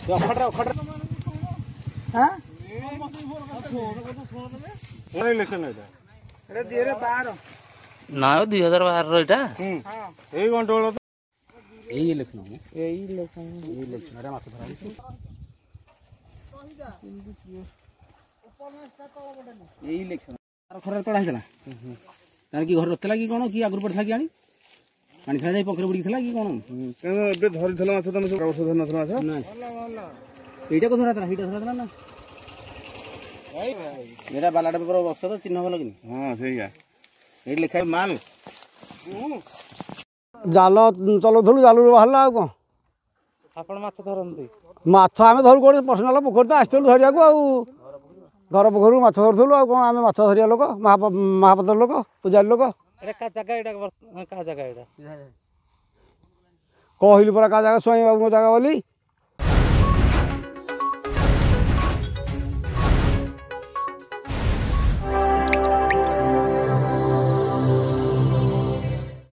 ना 2012 इटा एई गंटोल एई इलेक्शन रे माछ धरा एई इलेक्शन खरा तड़ा हैला तार की घर रखला कि कोन की आगुर पड़थला कि आनी पानी थला जाई पोखरे बुडी थला कि कोन केन एबे धरि थला माछ तमे सब वर्ष धरि नथला माछ ना एटा को धरा थला हिटा धरा थला ना मेरा बालाटा पेपर बक्स तो चिन्ह भल कि हां सेया ए लिखा माल जाल चलाउलु जालु बाहरला आ कौन आपण माछ धरନ୍ତି माछ आम धरू कौन पर्सनाल पोखरी तो आसलु धरिया को घर पोखर माछ धरुलु आ कौन आम माछ धरिया लोक महापात्र लोक पूजारी लोक का जगह एटा का जगह एटा कहलु परा का जगह स्वाई बाबू जगह बोली